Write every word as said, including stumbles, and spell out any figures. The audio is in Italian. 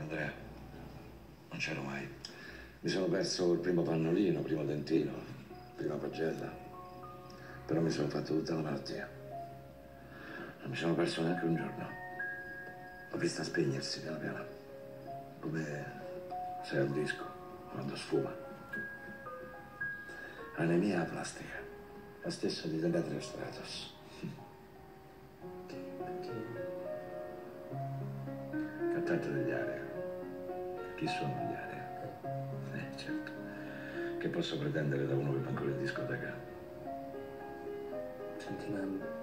Andrea, non c'ero mai. Mi sono perso il primo pannolino, il primo dentino, la prima pagella. Però mi sono fatto tutta la malattia. Non mi sono perso neanche un giorno. L'ho vista spegnersi piano piano. Come se è un disco, quando sfuma. Anemia aplastica. La stessa di Demetrio Stratos. Cantante degli Area. Chi sono gli Area? Eh, certo. Che posso pretendere da uno che va ancora in discoteca? Senti, ma